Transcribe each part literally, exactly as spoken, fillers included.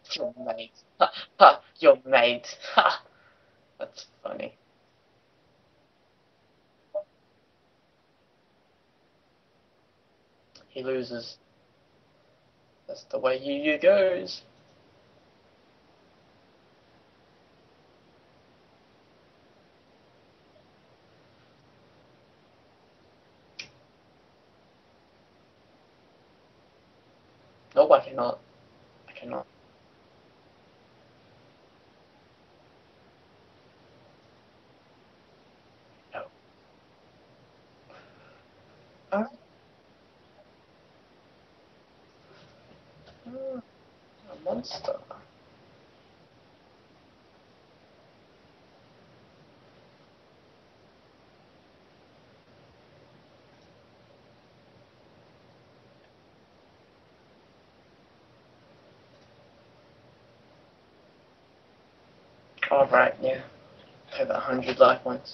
Your mate. Ha, ha, your mate. Ha. That's funny. He loses. That's the way Yu Yu goes. No, I cannot. I cannot. No. Uh, uh, a monster. Alright, yeah. Over a hundred life points.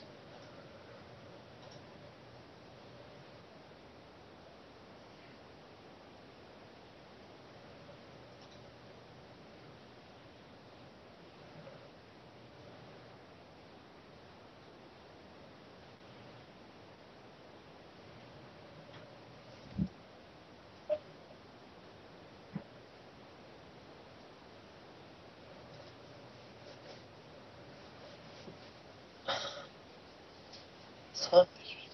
So,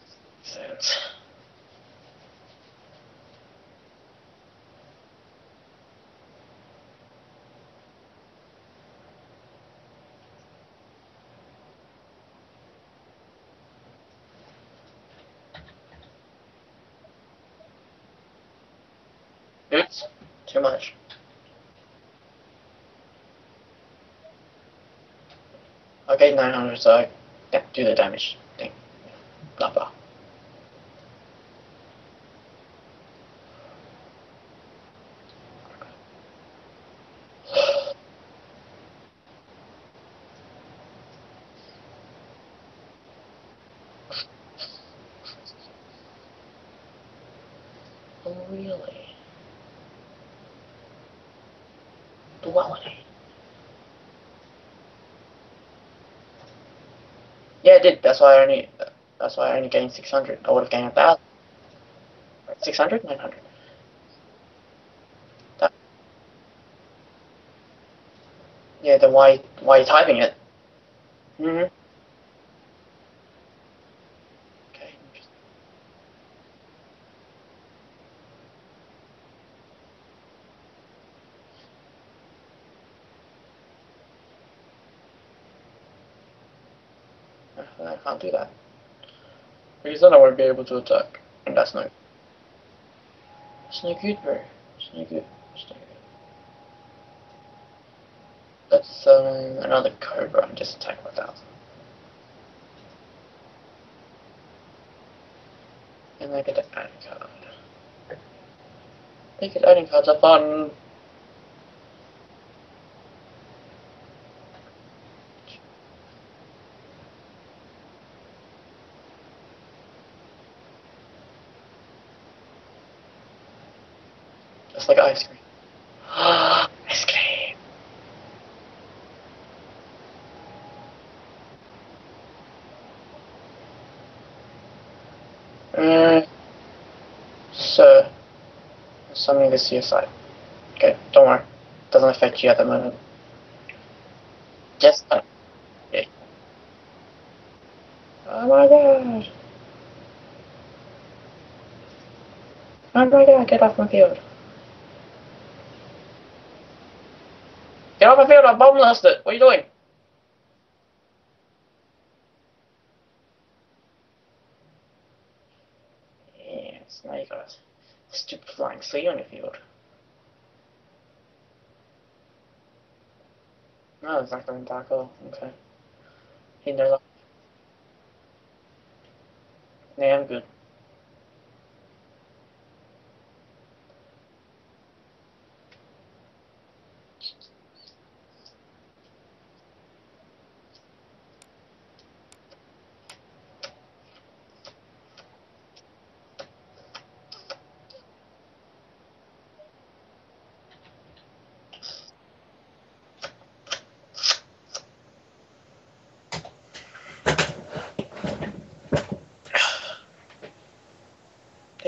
oops. Too much. Okay, nine hundred, so yeah, do the damage thing. Not bad. Oh, really? Duality. Yeah, it did. That's why I only. That's why I only gained six hundred. I would have gained a thousand. Six hundred, nine hundred. That, yeah. Then why? Why are you typing it? Mm-hmm. Okay. I can't do that. Because then I won't be able to attack, and that's no. It's no good, bro. It's no good. It's no good. Let's um another cobra and just attack one thousand. And I get an adding card. Because adding cards are fun. Just like ice cream. Ice cream. Mm, so, summoning this to your side. Okay, don't worry. Doesn't affect you at the moment. Just uh, yeah. Oh my god. Oh my god, get off my field. Get off my field, I bomb blasted. What are you doing? Yes, now you got a stupid flying sea on your field. No, it's not going tackle. Okay. He knows. Yeah, I'm good.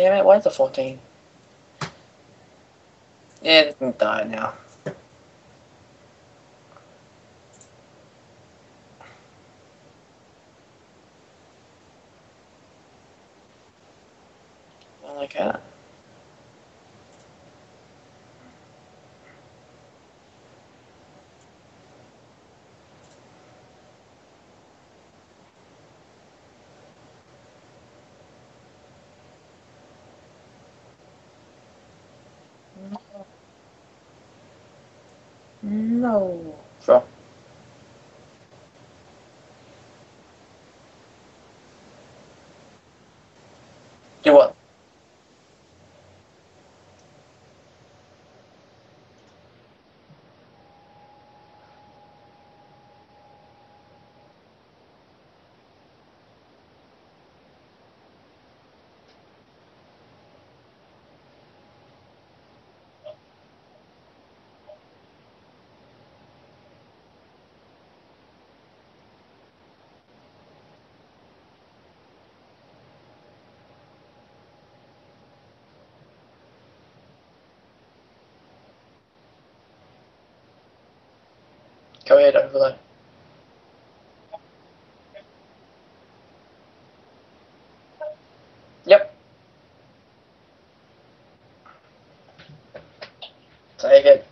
Damn it, why's the fourteen? Yeah, it can die now. Not like that. No. Sure. Do what? Go ahead, overload. Yep. Take it.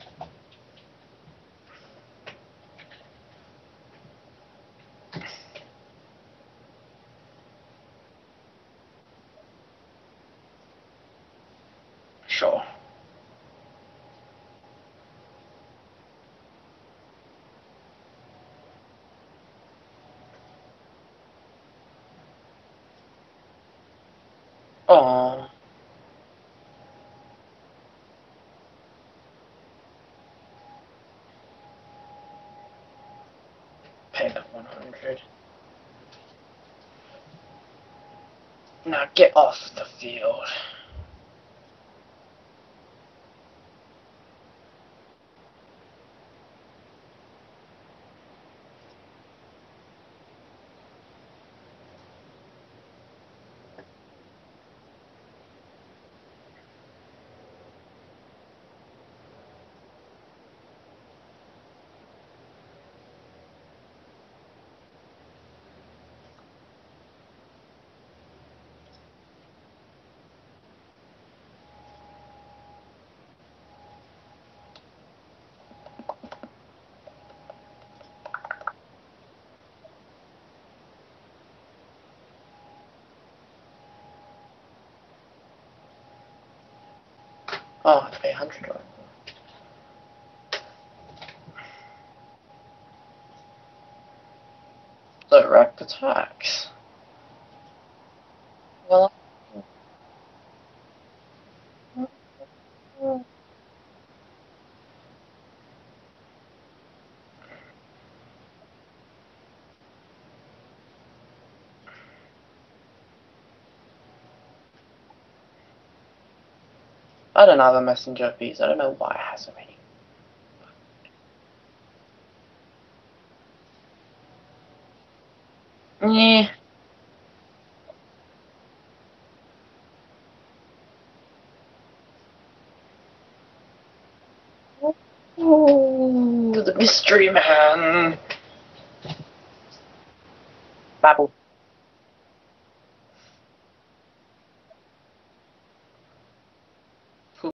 Sure. Oh. Pay that one hundred. Now get off the field. Oh, I have to pay one hundred dollars. Direct attacks. Well, I don't have a messenger piece. I don't know why it has so many. Yeah. Ooh, the mystery man. Babble.